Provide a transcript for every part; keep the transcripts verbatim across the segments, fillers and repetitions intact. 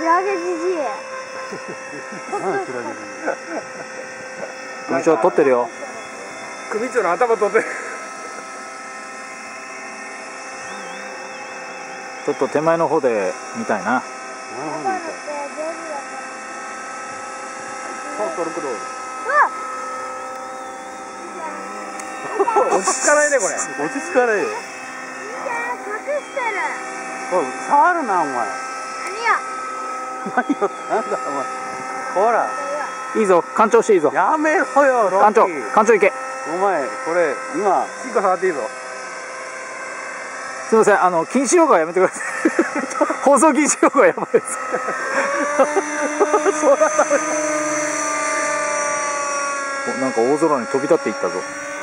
クラゲじじい。 組長取ってるよ。 組長の頭取ってる。 ちょっと手前の方で見たいな。 トルクロール。落ち着かないねこれ。 落ち着かないよ。 隠してる。 おい触るなお前。 何や。 何よなんだお前。ほら。 いいぞ、艦長していいぞ。 やめろよロ艦長、 ッキー。 艦長行け。 お前これ今シンコ触っていいぞ。 すみません、あの禁止用語はやめてください。放送禁止用語はやばいです。 そらダメだ。 お、なんか大空に飛び立っていったぞ。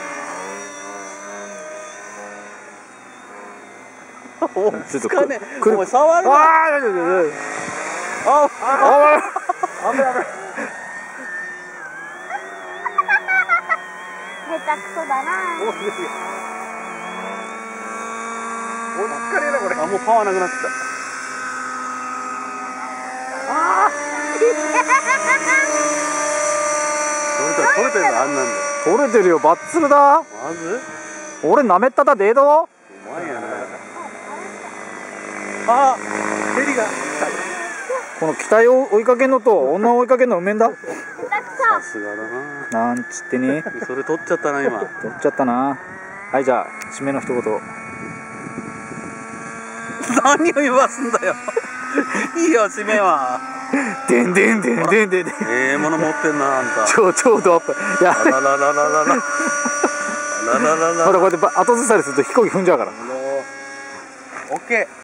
おちょっとかねくる。 お前触るな。 ああ、大丈夫大丈夫。 あああ、 危ない危ない。 下手くそだな。 お、すげえすげえ。落ち着かねえなこれ。 あもうパワーなくなってきた。 ああ。 取れた取れてるのあんなんだよ。 取れてるよ、バッツルだ。 まず俺なめっただデード。 うまいやな。あヘリがこの機体を追いかけんのと女を追いかけんのうめんだ。 下手くさすがだな。 なんつってね。 それ取っちゃったな今。 取っちゃったな。はい、じゃあ締めの一言。 何を言わすんだよ。いいよ締めは。 でんでんでんでんでんでん。 ええもの持ってんなあんた。 超超ドアップ。いや、 あらららららら。ららららら。 ほらこうやって後ずさりすると飛行機踏んじゃうから。 オッケー。